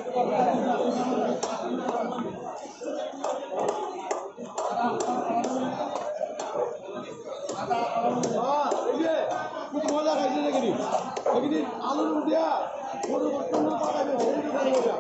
খুব মজা খাইছে দেখি আলুর দিয়া গরু বর্তমান পাঠাবে মজা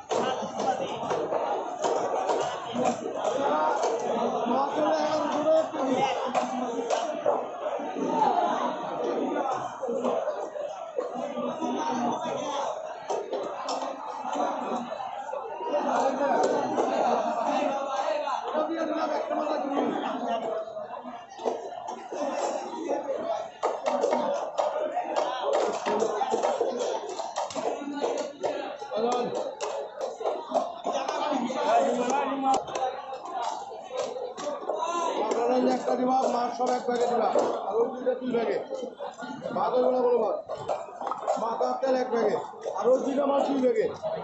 একটা দিবা মাছ সব এক ব্যাগে দিবা আর ওই দুইটা 2 ব্যাগে ভাত হইব না কোনো ভাত মাথা তেল 1 ব্যাগে আর ওই দুইটা মাছ 2 ব্যাগে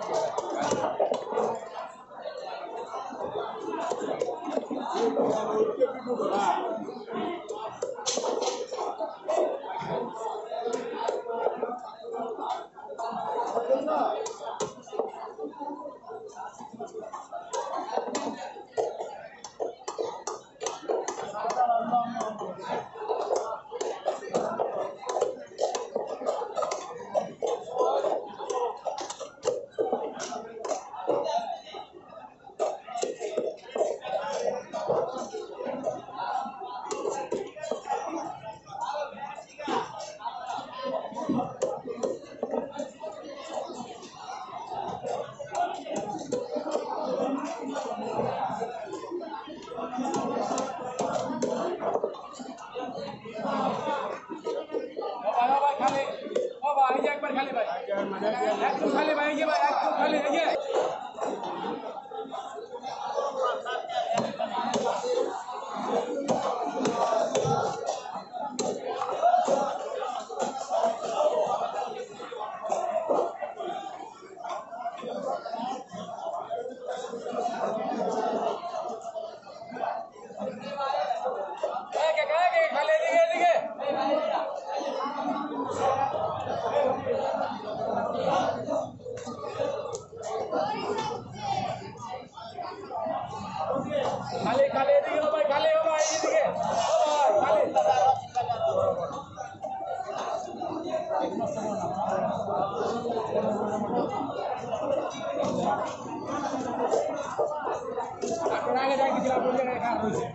खाली भाई ये भाई खाली ये खाली खाली एदिके हो भाई खाली हो भाई एदिके हो भाई खाली आपन आगे जाके जिला बोल के खा होइছে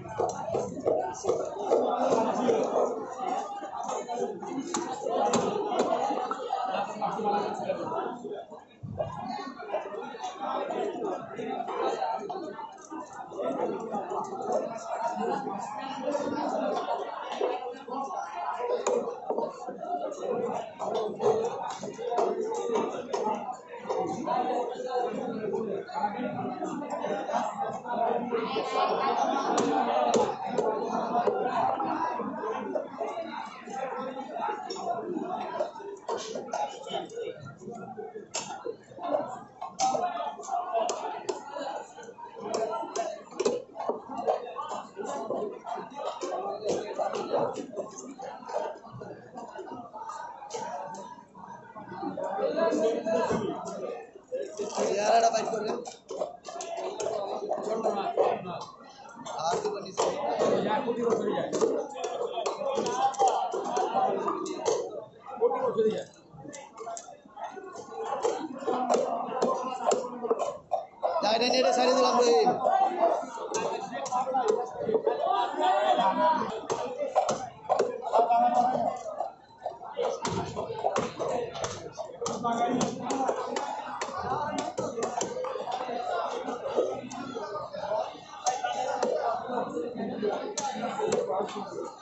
यार बाइक कर छोड़ ना आज तो बनी से यार कोटी को चली जाए कोटी को चली जाए जाने ने सारी दिलाम रे Thank you.